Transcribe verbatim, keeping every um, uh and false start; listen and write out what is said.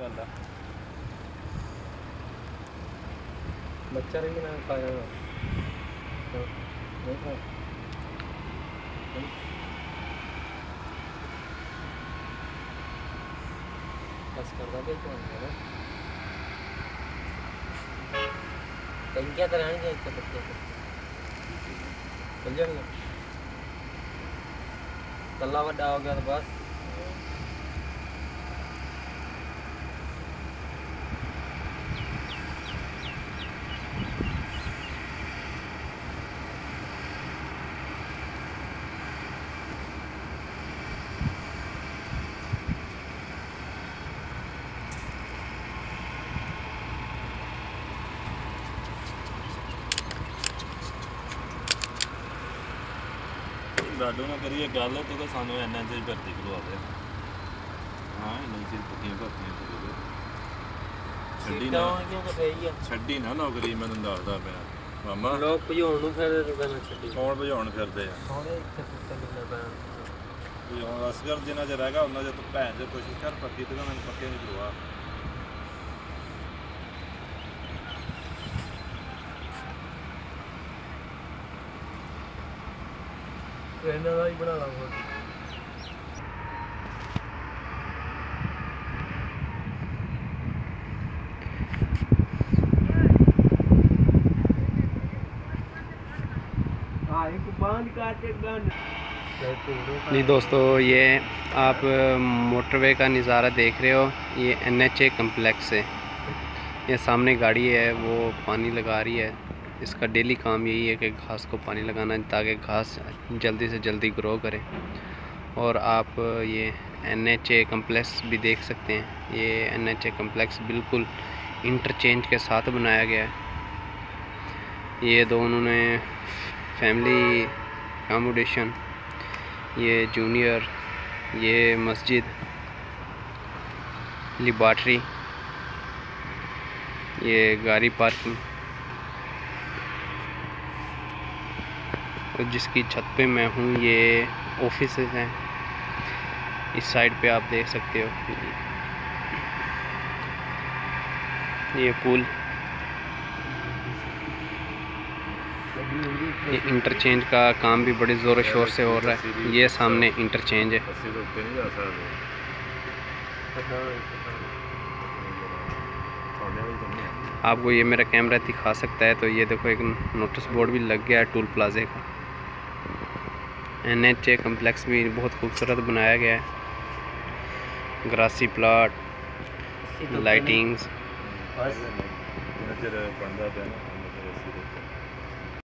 गल है बच्चा रही ना खाया नहीं खा बस करदा पे तो है ना टंकियां तो रहनी चाहिए बच्चे चल जाएंगे तल्ला वड्डा हो गया तो बस लाडो ना करिए गल तो सानू एन एच भर्ती करवा दे हाँ एन एच पक्कियां भर्तियां करो छड्डी ना छड्डी ना नौकरी मैं तुम दसदा मैं मामा लोग भजाउण नूं फिर कहना छड्डी कौन भजाउण फिरदे आ थोड़े इत्थे कुत्ते किन्ने पैण भजाउण असगर जिन्ना चਿਰ हैगा उन्ना चਿਰ तू भैन च कोशिश कर पक्की तो मैं पक्के नहीं करवा ट्रेनर का ही बना लाऊंगा जी दोस्तों, ये आप मोटरवे का नज़ारा देख रहे हो। ये एन एच ए कम्प्लेक्स है। ये सामने गाड़ी है वो पानी लगा रही है। इसका डेली काम यही है कि घास को पानी लगाना ताकि घास जल्दी से जल्दी ग्रो करे। और आप ये एन एच ए कम्प्लेक्स भी देख सकते हैं। ये एन एच ए कम्प्लेक्स बिल्कुल इंटरचेंज के साथ बनाया गया है। ये दो उन्होंने फैमिली अकोमोडेशन, ये जूनियर, ये मस्जिद, लेबॉर्ट्री, ये गाड़ी पार्किंग और जिसकी छत पे मैं हूँ ये ऑफिस हैं। इस साइड पे आप देख सकते हो ये पुल, ये इंटरचेंज का काम भी बड़े ज़ोर शोर से हो रहा है। ये सामने इंटरचेंज है। आपको ये मेरा कैमरा दिखा सकता है। तो ये देखो एक नोटिस बोर्ड भी लग गया है टूल प्लाजे का। एन एच ए कम्प्लेक्स भी बहुत खूबसूरत बनाया गया है। Grassy plot, lightings.